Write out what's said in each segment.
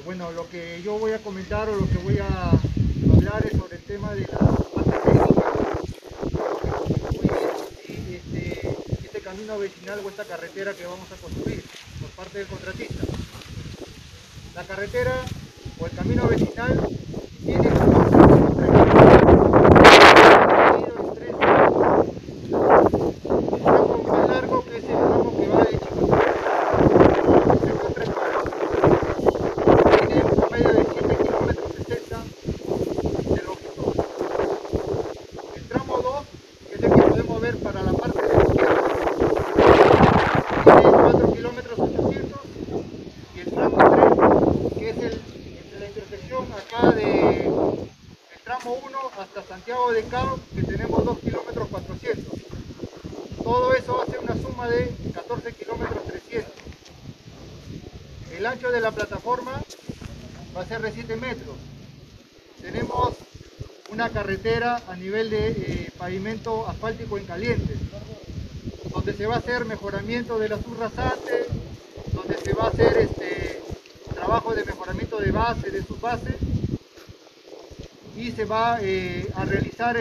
Bueno, lo que yo voy a comentar o lo que voy a hablar es sobre el tema de la parte técnica. Muy bien, este camino vecinal o esta carretera que vamos a construir por parte del contratista. La carretera o el camino vecinal tiene un tramo más largo, que es el tramo que va de para la parte de la izquierda, tiene 4 kilómetros 800, y el tramo 3, que es entre la intersección acá del tramo 1 hasta Santiago de Cao, que tenemos 2 kilómetros 400. Todo eso hace una suma de 14 kilómetros 300. El ancho de la plataforma va a ser de 7 metros. Tenemos una carretera a nivel de pavimento asfáltico en caliente, donde se va a hacer mejoramiento de la subrasante, donde se va a hacer trabajo de mejoramiento de base, de subbase, y se va a realizar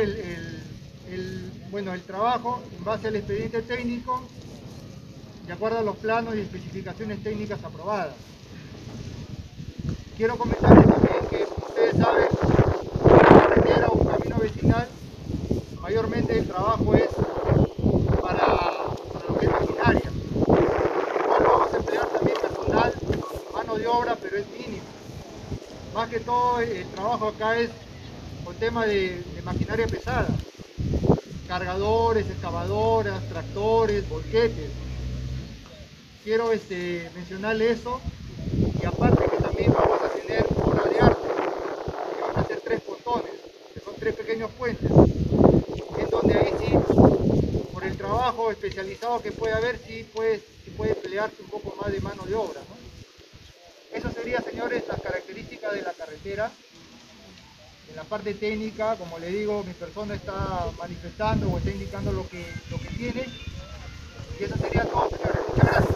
el trabajo en base al expediente técnico, de acuerdo a los planos y especificaciones técnicas aprobadas. Quiero comentarles también que, como ustedes saben, una carretera o un camino vecinal, mayormente el trabajo es para lo que es maquinaria. Igual vamos a emplear también personal, mano de obra, pero es mínimo. Más que todo el trabajo acá es con tema de maquinaria pesada, cargadores, excavadoras, tractores, volquetes. Quiero mencionarle eso, y aparte que también vamos a tener obra de arte, que van a ser 3 pontones, que son 3 pequeños puentes, en donde ahí sí, por el trabajo especializado que puede haber, sí puede emplearse un poco más de mano de obra, ¿no? Eso sería, señores, las características de la carretera. En la parte técnica, como le digo, mi persona está manifestando o está indicando lo que tiene, y eso sería todo, señores. Muchas gracias.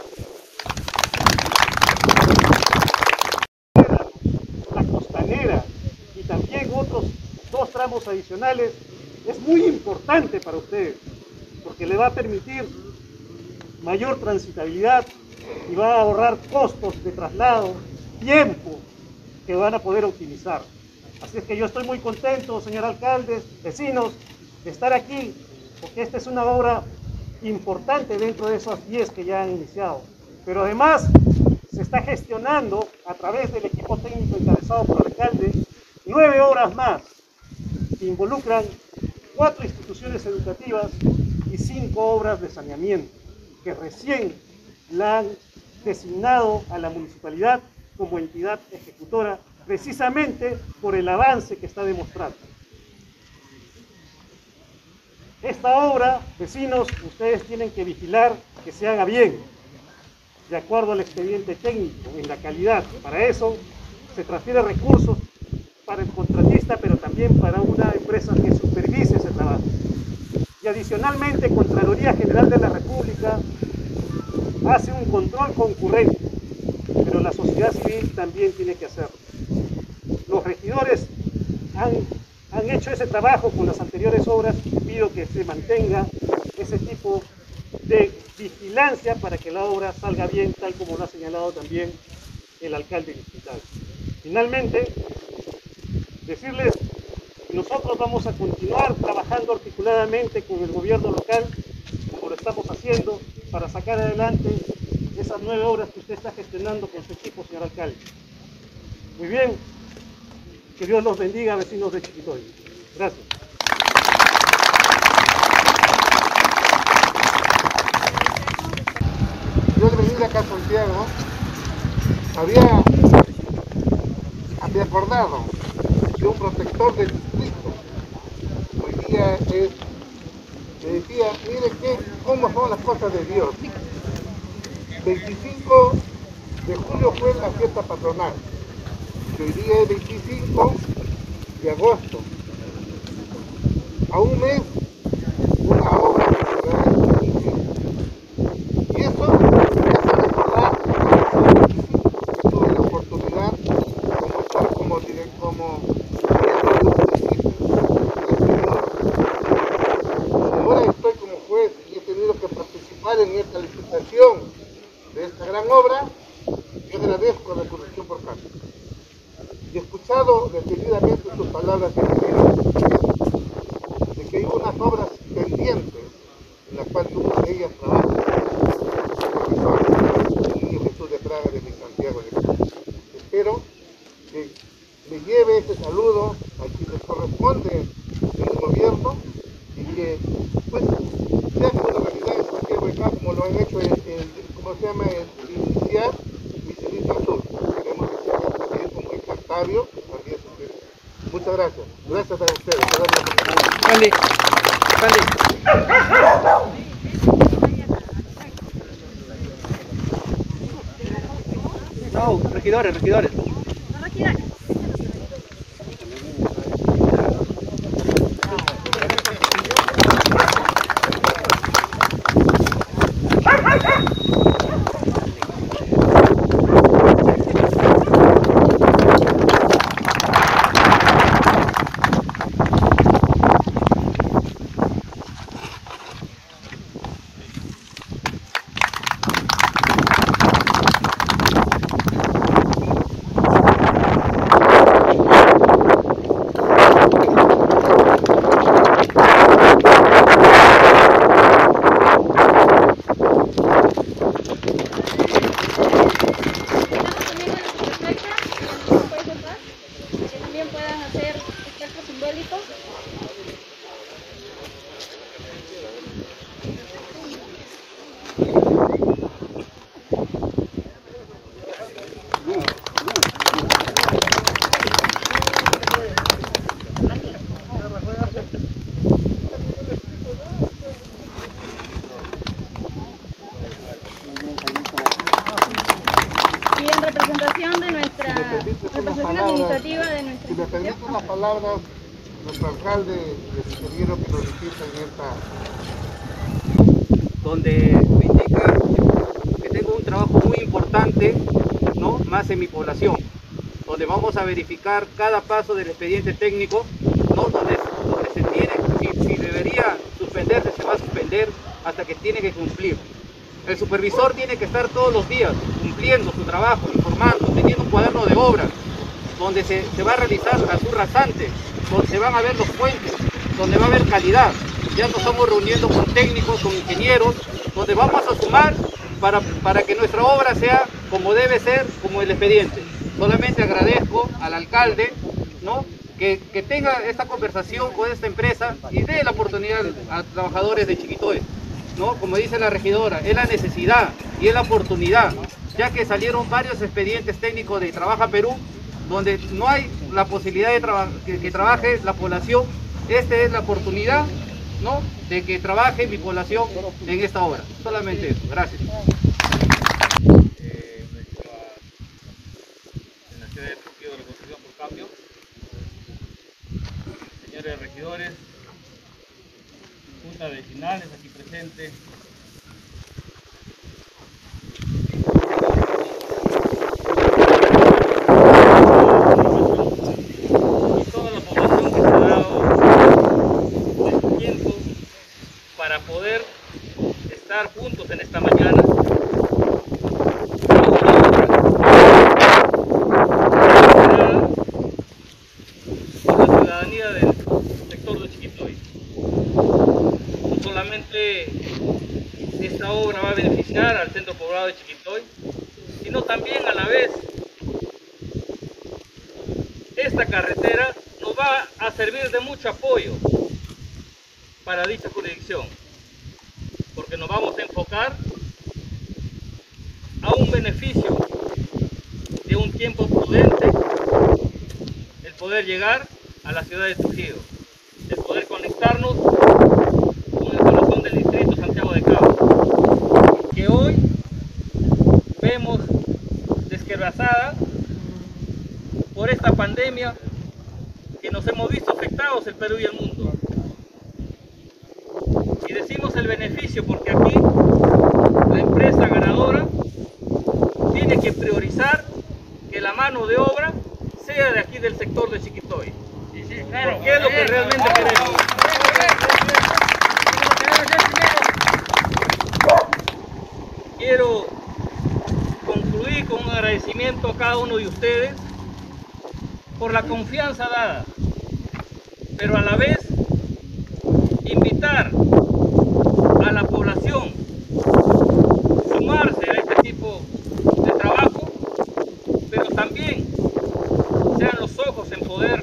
La costanera y también otros 2 tramos adicionales es muy importante para ustedes, porque le va a permitir mayor transitabilidad y va a ahorrar costos de traslado, tiempo que van a poder optimizar. Así es que yo estoy muy contento, señor alcalde, vecinos, de estar aquí, porque esta es una obra importante dentro de esas 10 que ya han iniciado. Pero además se está gestionando a través del equipo técnico encabezado por el alcalde 9 obras más que involucran 4 instituciones educativas y 5 obras de saneamiento que recién la han designado a la municipalidad como entidad ejecutora, precisamente por el avance que está demostrando. Esta obra, vecinos, ustedes tienen que vigilar que se haga bien, de acuerdo al expediente técnico, en la calidad. Para eso se transfieren recursos para el contratista, pero también para una empresa que supervise ese trabajo. Y adicionalmente, Contraloría General de la República hace un control concurrente, pero la sociedad civil también tiene que hacerlo. Los regidores han hecho ese trabajo con las anteriores obras y pido que se mantenga ese tipo de vigilancia para que la obra salga bien, tal como lo ha señalado también el alcalde distrital. Finalmente, decirles que nosotros vamos a continuar trabajando articuladamente con el gobierno local, como lo estamos haciendo, para sacar adelante esas 9 obras que usted está gestionando con su equipo, señor alcalde. Muy bien, que Dios los bendiga, vecinos de Chiquitoy. Gracias. Yo al venir acá a Santiago había acordado de un protector del distrito. Hoy día me decía, mire cómo son las cosas de Dios. 25 de julio fue la fiesta patronal, y hoy día es 25 de agosto. A un mes, una obra que se va a iniciar. Y eso me hace recordar que tuve la oportunidad de Corrupción por Cambio. Y he escuchado detenidamente sus palabras de que hay unas obras pendientes en las cuales una de ellas trabaja el niño Jesús de Praga de Santiago de Cuba. Espero que me lleve ese saludo a quien les corresponde en el gobierno y que pues sea una realidad en Santiago de Cuba como lo han hecho el iniciar mi Cilindro Azul. Queremos que sea también como el Cantabio, que también se quiere. Muchas gracias. Gracias a ustedes por darme la oportunidad. Vale. No, regidores. representación de nuestra representación administrativa de nuestra Si me permite unas palabras, nuestro alcalde les sugiero que nos visita en esta... Donde me indica que tengo un trabajo muy importante, ¿no? Más en mi población, donde vamos a verificar cada paso del expediente técnico, ¿no? Donde se tiene, si debería suspenderse, se va a suspender hasta que tiene que cumplir. El supervisor tiene que estar todos los días cumpliendo su trabajo, informando, teniendo un cuaderno de obras, donde se va a realizar azul rasante, donde se van a ver los puentes, donde va a haber calidad. Ya nos estamos reuniendo con técnicos, con ingenieros, donde vamos a sumar para que nuestra obra sea como debe ser, como el expediente. Solamente agradezco al alcalde, ¿no? que tenga esta conversación con esta empresa y dé la oportunidad a trabajadores de Chiquitoy, ¿no? Como dice la regidora, es la necesidad y es la oportunidad, ya que salieron varios expedientes técnicos de Trabaja Perú, donde no hay la posibilidad de que trabaje la población. Esta es la oportunidad, ¿no? De que trabaje mi población en esta obra. Solamente eso. Gracias. En la sede de Partido de Reconstrucción por Cambio, señores regidores, juntas vecinales aquí presentes, y toda la población que se ha dado este tiempo para poder estar juntos en esta mañana. Por la ciudadanía del sector de Chiquitoy. No solamente esta obra va a beneficiar al centro poblado de Chiquitoy, sino también a la vez esta carretera nos va a servir de mucho apoyo para dicha jurisdicción, porque nos vamos a enfocar a un beneficio de un tiempo prudente, el poder llegar a la ciudad de Trujillo, el poder conectarnos con el corazón del distrito Santiago de Cabo, que hoy vemos desquebrajada por esta pandemia que nos hemos visto afectados el Perú y el mundo. Y decimos el beneficio porque aquí la empresa ganadora tiene que priorizar que la mano de obra sea de aquí del sector de Chiquitoy. Porque es lo que realmente queremos. Quiero concluir con un agradecimiento agradecimiento a cada uno de ustedes por la confianza dada, pero a la vez invitar a la población a sumarse a este tipo de trabajo, pero también sean los ojos en poder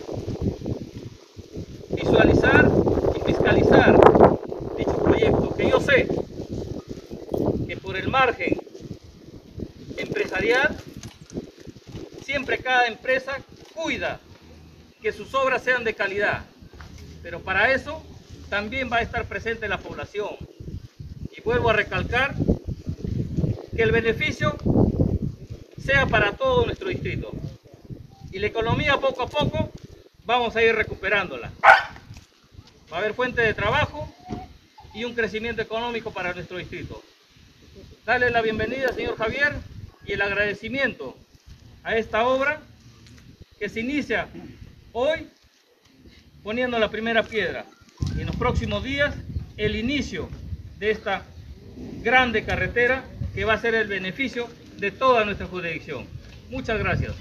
visualizar y fiscalizar dichos proyectos, que yo sé que por el margen empresarial siempre cada empresa cuida que sus obras sean de calidad, pero para eso también va a estar presente la población. Y vuelvo a recalcar que el beneficio sea para todo nuestro distrito. Y la economía poco a poco vamos a ir recuperándola. Va a haber fuente de trabajo y un crecimiento económico para nuestro distrito. Darle la bienvenida, señor Javier, y el agradecimiento a esta obra que se inicia hoy poniendo la primera piedra. Y en los próximos días el inicio de esta grande carretera que va a ser el beneficio de toda nuestra jurisdicción. Muchas gracias.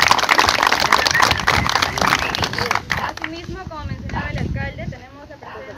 Asimismo, como mencionaba el alcalde, tenemos la presencia